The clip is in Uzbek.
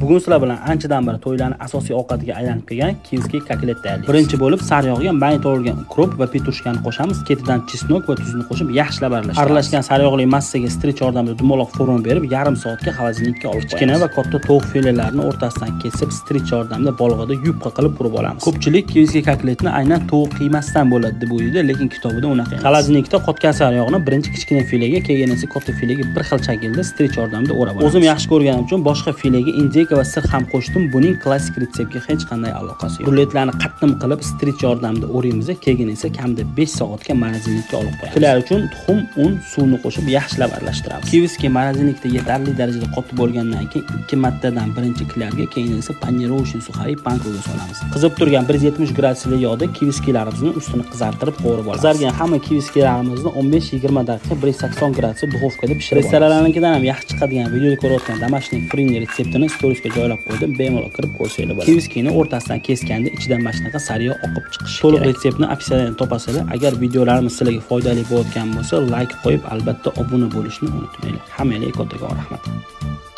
Bugun sizlar bilan anchadan beri to'ylarning asosiy ovqatiga aylanib kelgan kievskiy kotlet tayyorlaymiz. Birinchi bo'lib sariyog'ga mayda to'g'ralgan ukrop va petrushkani qo'shamiz. Ketidan chesnok va tuzni qo'shib yaxshilab aralashtiramiz. Aralashgan sariyog'li massaga strich yordamida dumaloq forma berib, yarim soatga xolodilnikka olib qo'yamiz. Kichkina va katta tovuq filelarini o'rtasidan kesib, strich yordamida bolg'ada yupqa qilib purib olamiz. Ko'pchilik kievskiy kotletni aynan tovuq qiymasidan bo'ladi deb o'ylaydi, lekin kitobida unaqa emas. Xolodilnikda qotgan sariyog'ni birinchi kichkina filega, keyin esa katta filega bir xil shaklda strich yordamida o'rab olamiz. O'zim yaxshi ko'rganim uchun boshqa filega indeyka va sir ham qo'shdim. Buning klassik retseptga hech qanday aloqasi yo'q. Rulletlarni qattiq qilib strich yordamida o'raymiz, keyin esa kamida 5 soatga morozinlikka olib qo'yamiz. Ular uchun tuxum, un, suvni qo'shib yaxshilab aralashtiramiz. Kievskiy morozinlikda yetarli darajada qotib bo'lgandan keyin 2 martadan birinchi kilarga, keyin esa panirovочный suxari pankoga solamiz. Qizib turgan 170 gradusli yog'da kievskiylarimizni ustini qizartirib qo'yib olamiz. Qizargan hamma kievskiylarimizni 15-20 daqiqa 180 gradusda duxovkada pishirib olamiz. Restoranlarnikidan ham yaxshi chiqadigan videoda ko'rayotgan домашний фрини retseptini storiesga joylab qo'ydim. Bemalol kirib ko'rsanglar bo'ladi. Kievskiyni o'rtasidan kesganda ichidan mana shunaqa sariyoq oqib chiqishi kerak. To'liq retseptni opsiyadan topasizlar. Agar videolarimiz sizlarga foydali bo'layotgan bo'lsa, like qo'yib, albatta obuna bo'lishni unutmanglar. Hammaga kattakon rahmat.